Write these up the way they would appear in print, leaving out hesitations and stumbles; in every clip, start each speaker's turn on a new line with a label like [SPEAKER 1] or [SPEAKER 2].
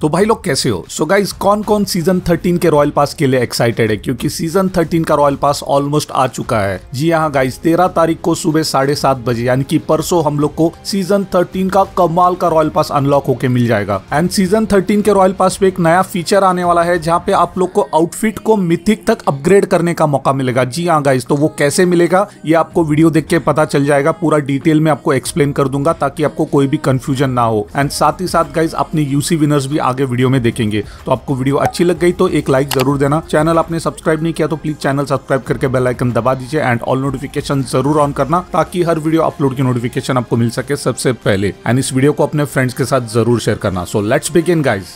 [SPEAKER 1] तो भाई लोग कैसे हो? सो गाइस, कौन कौन सीजन 13 के रॉयल पास के लिए एक्साइटेड है? क्योंकि सीजन 13 का रॉयल पास ऑलमोस्ट आ चुका है। जी हाँ गाइस, 13 तारीख को सुबह 7:30 बजे यानी कि परसों हम लोग को सीजन 13 का कमाल का रॉयल पास अनलॉक होके मिल जाएगा। एंड सीजन 13 के रॉयल पास पे एक नया फीचर आने वाला है जहाँ पे आप लोग को आउटफिट को मिथिक तक अपग्रेड करने का मौका मिलेगा। जी हाँ गाइस, तो वो कैसे मिलेगा ये आपको वीडियो देख के पता चल जाएगा। पूरा डिटेल में आपको एक्सप्लेन कर दूंगा ताकि आपको कोई भी कंफ्यूजन ना हो। एंड साथ ही साथ गाइस, अपने यूसी विनर्स भी आगे वीडियो में देखेंगे। तो आपको वीडियो अच्छी लग गई तो एक लाइक जरूर देना। चैनल आपने सब्सक्राइब नहीं किया तो प्लीज चैनल सब्सक्राइब करके बेल आइकन दबा दीजिए एंड ऑल नोटिफिकेशन जरूर ऑन करना ताकि हर वीडियो अपलोड की नोटिफिकेशन आपको मिल सके सबसे पहले। एंड इस वीडियो को अपने फ्रेंड्स के साथ जरूर शेयर करना। So let's begin guys.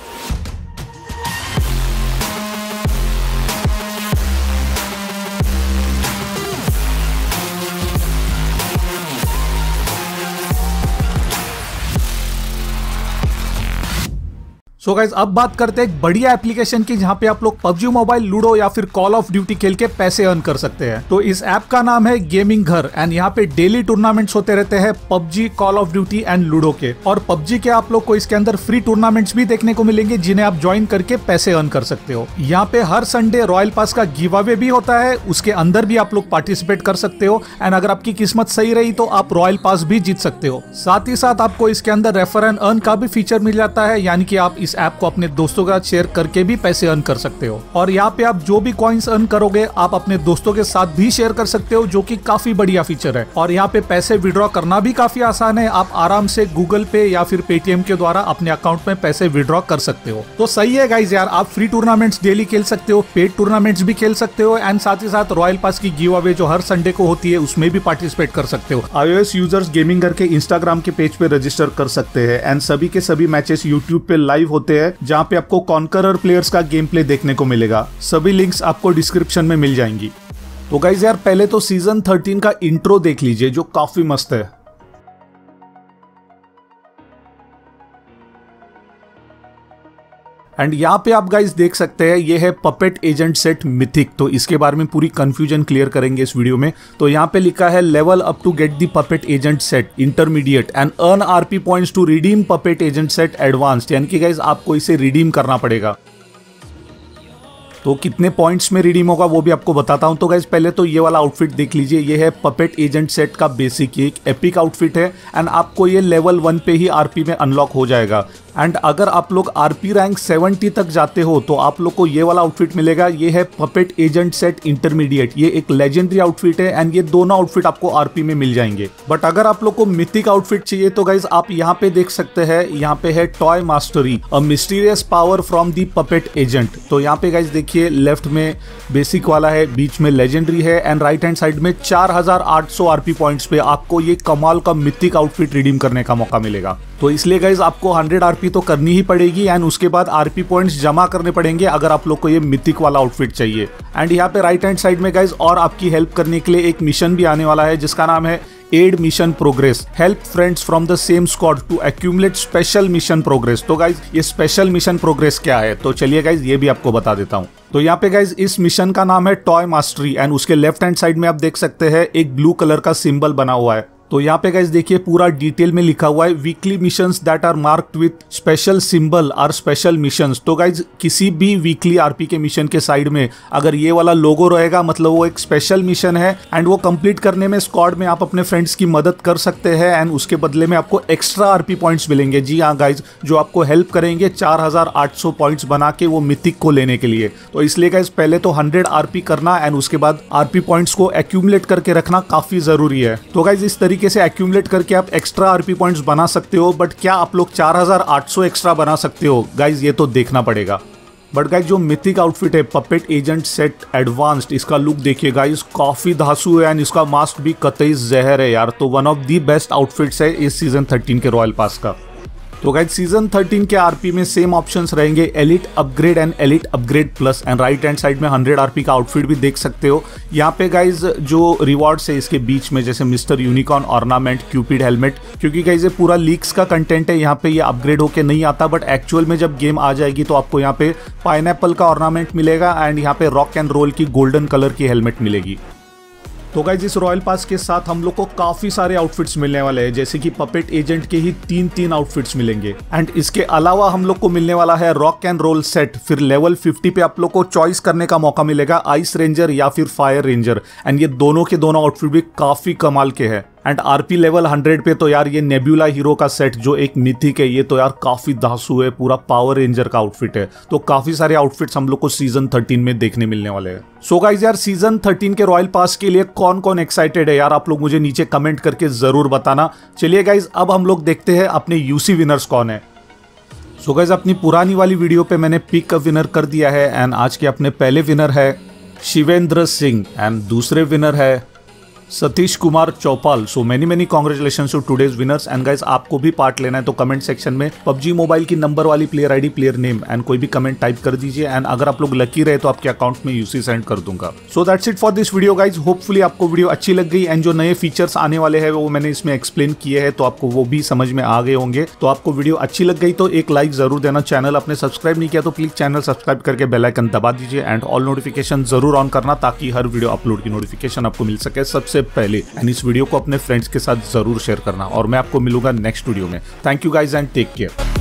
[SPEAKER 1] So guys, अब बात करते हैं एक बढ़िया एप्लीकेशन की जहां पे आप लोग पबजी मोबाइल, लूडो या फिर कॉल ऑफ ड्यूटी खेल के पैसे अर्न कर सकते हैं। तो इस ऐप का नाम है गेमिंग घर एंड यहाँ पे डेली टूर्नामेंट्स होते रहते हैं PUBG, Call of Duty and Ludo के। और पबजी के आप लोग को इसके अंदर फ्री टूर्नामेंट्स भी देखने को मिलेंगे जिन्हें आप ज्वाइन करके पैसे अर्न कर सकते हो। यहाँ पे हर संडे रॉयल पास का गिव अवे भी होता है, उसके अंदर भी आप लोग पार्टिसिपेट कर सकते हो। एंड अगर आपकी किस्मत सही रही तो आप रॉयल पास भी जीत सकते हो। साथ ही साथ आपको इसके अंदर रेफर एंड अर्न का भी फीचर मिल जाता है, यानी कि आप इस ऐप को अपने दोस्तों के साथ शेयर करके भी पैसे अर्न कर सकते हो। और यहाँ पे आप जो भी कॉइंस अर्न करोगे आप अपने दोस्तों के साथ भी शेयर कर सकते हो, जो कि काफी बढ़िया फीचर है। और यहाँ पे पैसे विड्रॉ करना भी काफी आसान है। आप आराम से गूगल पे या फिर पेटीएम के द्वारा अपने अकाउंट में पैसे विड्रॉ कर सकते हो। तो सही है गाइज यार, आप फ्री टूर्नामेंट्स डेली खेल सकते हो, पेड टूर्नामेंट्स भी खेल सकते हो एंड साथ ही साथ रॉयल पास की गिव अवे जो हर संडे को होती है उसमें भी पार्टिसिपेट कर सकते हो। iOS यूजर्स गेमिंग करके इंस्टाग्राम के पेज पे रजिस्टर कर सकते हैं एंड सभी के सभी मैचेस यूट्यूब पे लाइव होते हैं जहाँ पे आपको कॉन्करर प्लेयर्स का गेम प्ले देखने को मिलेगा। सभी लिंक्स आपको डिस्क्रिप्शन में मिल जाएंगी। तो गाइज यार, पहले तो सीजन 13 का इंट्रो देख लीजिए जो काफी मस्त है। एंड यहाँ पे आप गाइस देख सकते हैं ये है पपेट एजेंट सेट मिथिक। तो इसके बारे में पूरी कंफ्यूजन क्लियर करेंगे इस वीडियो में। तो यहाँ पे लिखा है level up to get the puppet agent set intermediate and earn RP points to redeem puppet agent set advanced. यानी कि गाइस आपको इसे रिडीम करना पड़ेगा। तो कितने पॉइंट्स में रिडीम होगा वो भी आपको बताता हूं। तो गाइस पहले तो ये वाला आउटफिट देख लीजिए, ये है पपेट एजेंट सेट का बेसिक, ये एक एपिक आउटफिट है एंड आपको ये लेवल 1 पे ही आरपी में अनलॉक हो जाएगा। एंड अगर आप लोग आरपी रैंक 70 तक जाते हो तो आप लोग को ये वाला आउटफिट मिलेगा। ये है पपेट एजेंट सेट इंटरमीडिएट, ये एक लेजेंडरी आउटफिट है एंड ये दोनों आउटफिट आपको आरपी में मिल जाएंगे। बट अगर आप लोग को मिथिक आउटफिट चाहिए तो गाइज आप यहाँ पे देख सकते हैं, यहाँ पे है toy mastery a mysterious power from the puppet agent. तो यहाँ पे गाइज देखिए, लेफ्ट में बेसिक वाला है, बीच में लेजेंडरी है एंड राइट हैंड साइड में 4800 आरपी पॉइंट्स पे आपको ये कमाल का मिथिक आउटफिट रिडीम करने का मौका मिलेगा। तो इसलिए गाइज आपको 100 आरपी तो करनी ही पड़ेगी एंड उसके बाद आरपी पॉइंट्स जमा करने पड़ेंगे अगर आप लोग को ये मिथिक वाला आउटफिट चाहिए। एंड यहाँ पे राइट हैंड साइड में गाइज और आपकी हेल्प करने के लिए एक मिशन भी आने वाला है जिसका नाम है add mission progress. Help friends from the same squad to accumulate special mission progress. तो गाइज ये स्पेशल मिशन प्रोग्रेस क्या है तो चलिए गाइज ये भी आपको बता देता हूँ। तो यहाँ पे गाइज इस मिशन का नाम है टॉय मास्टरी एंड उसके लेफ्ट हैंड साइड में आप देख सकते हैं एक ब्लू कलर का सिंबल बना हुआ है। तो यहाँ पे गाइज देखिए पूरा डिटेल में लिखा हुआ है weekly missions that are marked with special symbol are special missions. तो गाइज किसी भी वीकली आरपी के मिशन के साइड में अगर ये वाला लोगो रहेगा मतलब वो एक स्पेशल मिशन है एंड वो कंप्लीट करने में स्क्वाड में आप अपने फ्रेंड्स की मदद कर सकते हैं एंड उसके बदले में आपको एक्स्ट्रा आरपी पॉइंट्स मिलेंगे। जी हाँ गाइज, जो आपको हेल्प करेंगे 4800 पॉइंट्स बना के वो मिथिक को लेने के लिए। तो इसलिए गाइज पहले तो 100 आरपी करना एंड उसके बाद आरपी पॉइंट्स को एक्यूमुलेट करके रखना काफी जरूरी है। तो गाइज इस तरीके से एक्यूमुलेट करके आप एक्स्ट्रा आरपी पॉइंट्स बना सकते हो। बट क्या आप लोग 4800 एक्स्ट्रा बना सकते हो गाइज, ये तो देखना पड़ेगा। बट गाइज जो मिथिक आउटफिट है पपेट एजेंट सेट एडवांस्ड, इसका लुक देखिए गाइज काफी धांसू है एंड इसका मास्क भी कतई जहर है यार। तो one of the best outfits है इस सीजन 13 के रॉयल पास का। तो गाइज सीजन 13 के आरपी में सेम ऑप्शंस रहेंगे, elite upgrade and elite upgrade plus. And right hand side में 100 आरपी का आउटफिट भी देख सकते हो। यहाँ पे गाइज जो रिवॉर्ड्स है इसके बीच में जैसे mister unicorn ornament, Cupid helmet, क्योंकि गाइज ये पूरा लीक्स का कंटेंट है, यहाँ पे ये अपग्रेड होके नहीं आता। बट एक्चुअल में जब गेम आ जाएगी तो आपको यहाँ पे पाइनएप्पल का ऑर्नामेंट मिलेगा एंड यहाँ पे रॉक एंड रोल की गोल्डन कलर की हेलमेट मिलेगी। तो गाइज इस रॉयल पास के साथ हम लोग को काफी सारे आउटफिट्स मिलने वाले हैं, जैसे कि पपेट एजेंट के ही 3 आउटफिट्स मिलेंगे। एंड इसके अलावा हम लोग को मिलने वाला है रॉक एंड रोल सेट। फिर लेवल 50 पे आप लोग को चॉइस करने का मौका मिलेगा आइस रेंजर या फिर फायर रेंजर। एंड ये दोनों के दोनों आउटफिट भी काफी कमाल के हैं। एंड आरपी लेवल 100 पे तो यार ये नेब्यूला हीरो का सेट जो एक मिथिक है, ये तो यार काफी धांसू है, पूरा पावर रेंजर का आउटफिट है। तो काफी सारे आउटफिट्स हम लोग को सीजन 13 में देखने मिलने वाले हैं। सो गाइज यार सीजन 13 के रॉयल पास के लिए कौन कौन एक्साइटेड है यार, आप लोग मुझे नीचे कमेंट करके जरूर बताना। चलिए गाइज अब हम लोग देखते हैं अपने यूसी विनर्स कौन है। सो गाइज अपनी पुरानी वाली वीडियो पे मैंने पिक का विनर कर दिया है। एंड आज के अपने पहले विनर है शिवेंद्र सिंह एंड दूसरे विनर है Satish Kumar Chaupal. So many congratulation to today's winners. And guys आपको भी पार्ट लेना है तो कमेंट सेक्शन में पबजी मोबाइल की नंबर वाली player ID, player name and कोई भी कमेंट टाइप कर दीजिए। एंड अगर आप लोग लकी रहे तो आपके अकाउंट में यूसी सेंड कर दूंगा। So that's it for this video guys. Hopefully आपको वीडियो अच्छी लग गई। एंड जो नए फीचर्स आने वाले हैं वो मैंने इसमें एक्सप्लेन किए हैं, तो आपको वो भी समझ में आ गए होंगे। तो आपको वीडियो अच्छी लग गई तो एक लाइक जरूर देना। चैनल आपने सब्सक्राइब नहीं किया तो प्लीज चैनल सब्सक्राइब करके बेल आइकन दबा दीजिए। एंड ऑल नोटिफिकेशन जरूर ऑन करना ताकि हर वीडियो अपलोड की नोटिफिकेशन आपको मिल सके सबसे पहले। एंड इस वीडियो को अपने फ्रेंड्स के साथ जरूर शेयर करना और मैं आपको मिलूंगा नेक्स्ट वीडियो में। Thank you guys and take care.